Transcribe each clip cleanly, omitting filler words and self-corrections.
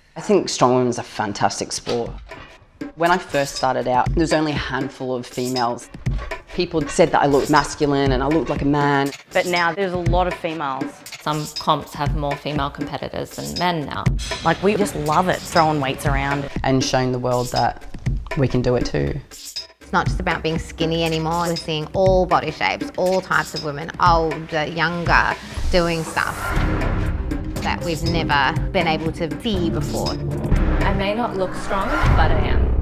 I think strongwomen is a fantastic sport. When I first started out, there was only a handful of females. People said that I looked masculine and I looked like a man. But now there's a lot of females. Some comps have more female competitors than men now. Like, we just love it, throwing weights around. And showing the world that we can do it too. It's not just about being skinny anymore. We're seeing all body shapes, all types of women, older, younger, doing stuff that we've never been able to see before. I may not look strong, but I am.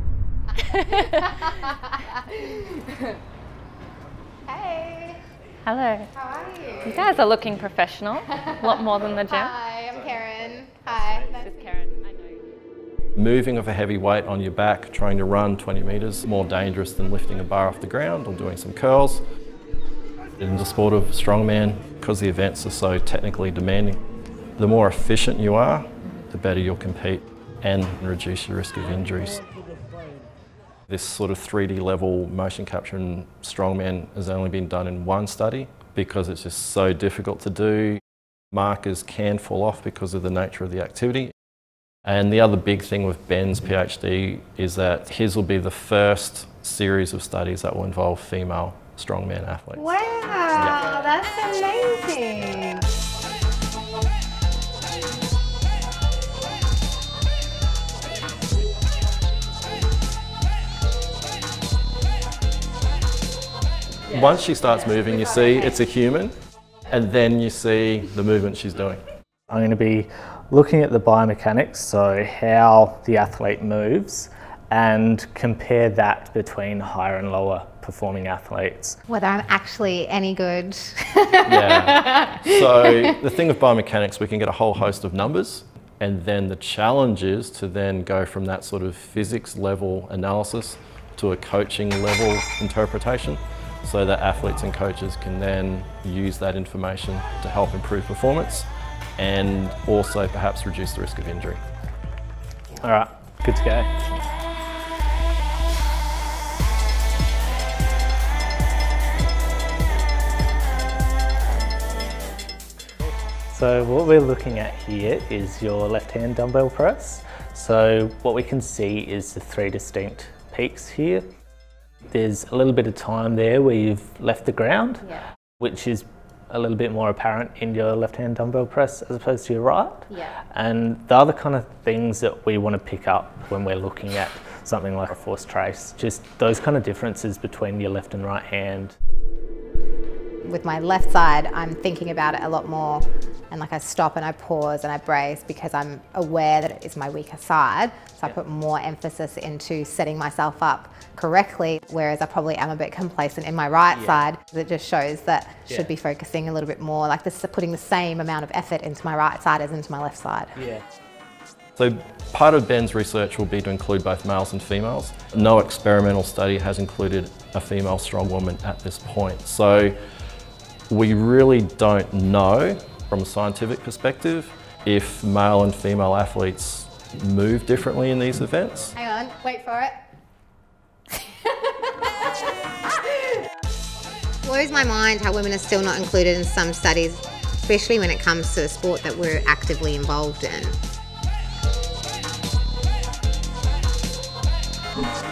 Hey. Hello. How are you? You guys are looking professional. A lot more than the gym. Hi, I'm Kerryn. Hi. This is Kerryn. I know you. Moving of a heavy weight on your back, trying to run 20 metres, more dangerous than lifting a bar off the ground or doing some curls. In the sport of strongman, because the events are so technically demanding, the more efficient you are, the better you'll compete and reduce your risk of injuries. This sort of 3D level motion capture in strongman has only been done in one study because it's just so difficult to do. Markers can fall off because of the nature of the activity. And the other big thing with Ben's PhD is that his will be the first series of studies that will involve female strongman athletes. Wow, yeah. That's amazing. Once she starts moving, you see it's a human, and then you see the movement she's doing. I'm going to be looking at the biomechanics, so how the athlete moves, and compare that between higher and lower performing athletes. Whether I'm actually any good. Yeah. So the thing with biomechanics, we can get a whole host of numbers, and then the challenge is to then go from that sort of physics level analysis to a coaching level interpretation, so that athletes and coaches can then use that information to help improve performance and also perhaps reduce the risk of injury. All right, good to go. So what we're looking at here is your left-hand dumbbell press. So what we can see is the 3 distinct peaks here. There's a little bit of time there where you've left the ground, which is a little bit more apparent in your left-hand dumbbell press as opposed to your right. And the other kind of things that we want to pick up when we're looking at something like a force trace, just those kind of differences between your left and right hand. With my left side, I'm thinking about it a lot more, and like I stop and I pause and I brace because I'm aware that it is my weaker side. So I put more emphasis into setting myself up correctly, whereas I probably am a bit complacent in my right side. It just shows that I should be focusing a little bit more, like this, putting the same amount of effort into my right side as into my left side. So part of Ben's research will be to include both males and females. No experimental study has included a female strongwoman at this point. So we really don't know from a scientific perspective if male and female athletes move differently in these events. Hang on, wait for it. Blows my mind how women are still not included in some studies, especially when it comes to a sport that we're actively involved in.